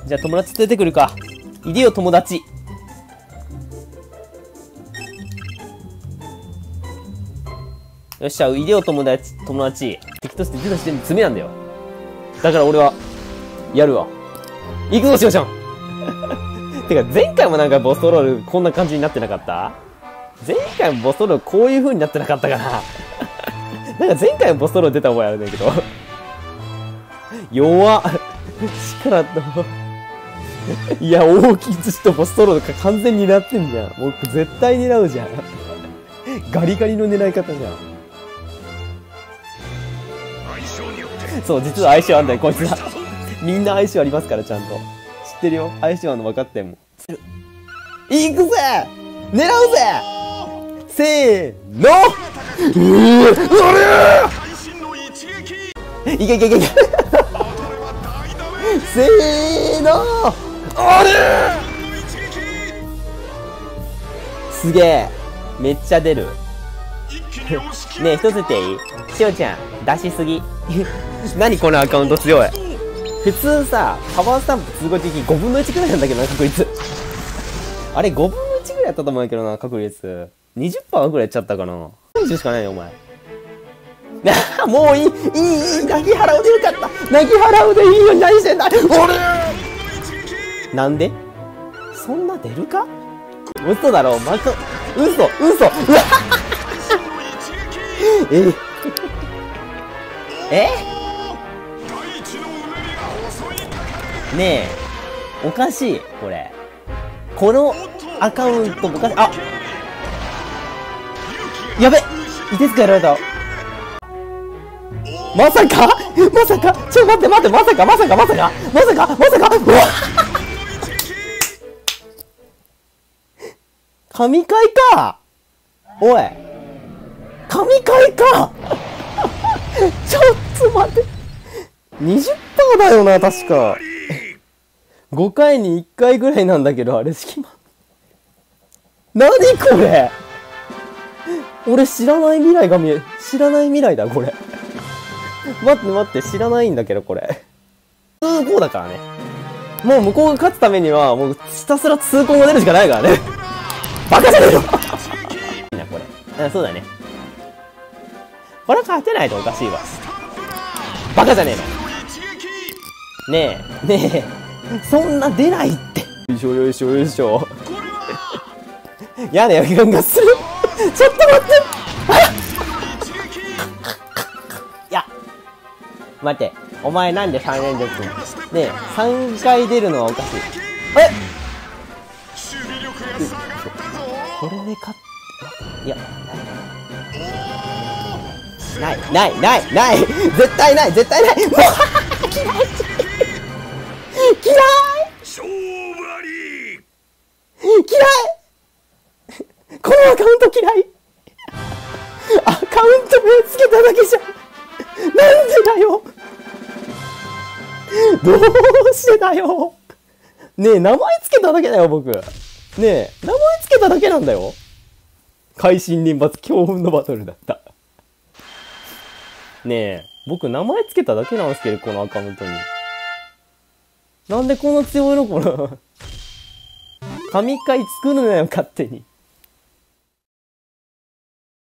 じゃあ友達連れてくるか。いでよ友達。よっしゃ、いでよ友達。敵として出た時点で爪なんだよ。だから俺は、やるわ。行くぞ、しおちゃんてか、前回もなんかボストロールこんな感じになってなかった？前回もボストロールこういう風になってなかったかななんか前回もボストロール出た覚えあるんだけど。弱っ力と。いや、大きい寿司とボストロールが完全に狙ってんじゃん。もう絶対狙うじゃん。ガリガリの狙い方じゃん。そう、実は相性あんだよ、こいつら。みんな相性ありますから、ちゃんと。知ってるよ。相性あるの分かってんもん。行くぜ狙うぜせーのいけいけいけいけせーのあれすげえめっちゃ出るねえ、一つ言っていい？しおちゃん、出しすぎ。何このアカウント強い。普通さ、パワースタンプ通過的に5分の1くらいなんだけどな、確率。あれ、5分の1くらいやったと思うんだけどな、確率。20% くらいやっちゃったかな。30しかないよ、お前。もういい、泣き払うでよかった。泣き払うでいいよ、何してんだ。なんでそんな出るか？嘘だろ、嘘。ねえ、おかしい、これ。このアカウント、おかしい。あやべいてつかやられた。まさかちょ、待って、まさかうわ神回かおい神回かちょっと待って。20% だよな、確か。5回に1回ぐらいなんだけど、あれ隙間。何これ俺知らない未来が見える。知らない未来だ、これ。待って、知らないんだけど、これ。通行だからね。もう向こうが勝つためには、もうひたすら通行が出るしかないからね。バカじゃねえのこれ。そうだね。これ勝てないとおかしいわ。バカじゃねえの。ねえ、そんな出ないって。よいしょ。嫌な予感がする。ちょっと待って。いや、待って。お前なんで3連続ねえ、3回出るのはおかしい。これで勝っ、いや、ない絶対ないもう嫌いこのアカウント嫌いアカウント名つけただけじゃなんでだよどうしてだよねえ、名前つけただけだよ、僕。ねえ、名前つけただけなんだよ。会心連発強運のバトルだった。ねえ、僕名前つけただけなんですけど、このアカウントに。なんでこんな強いのこの。神回作るなよ、勝手に。